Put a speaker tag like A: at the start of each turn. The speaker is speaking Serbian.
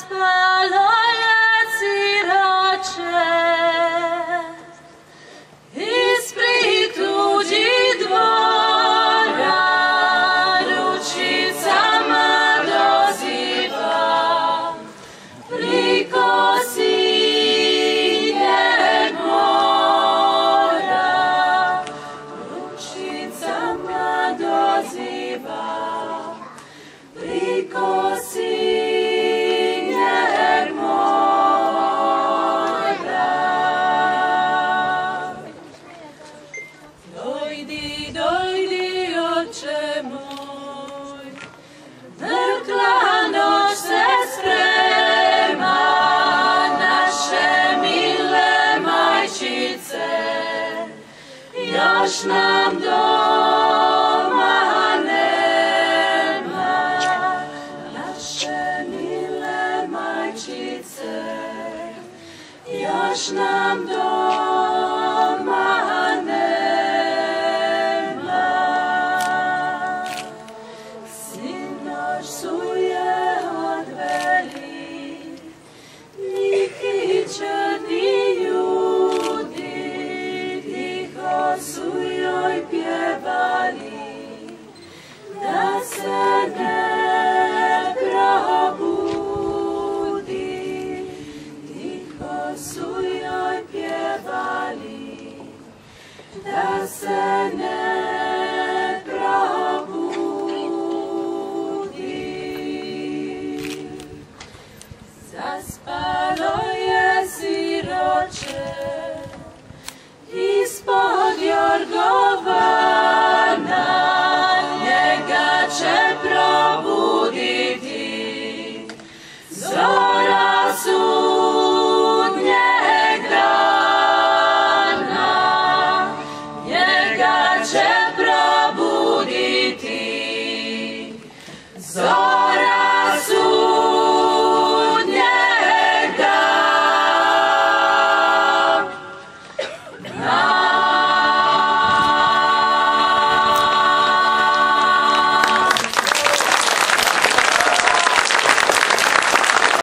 A: spaluje sirače, ispred tuđih dvora ručicama doziva, priko sinjeg mora ručicama doziva, priko sinjeg mora. Dojdi, dojdi, oče moj, mrkla noć se sprema, naše mile majčice, još nam doma nema, naše mile majčice, još nam doma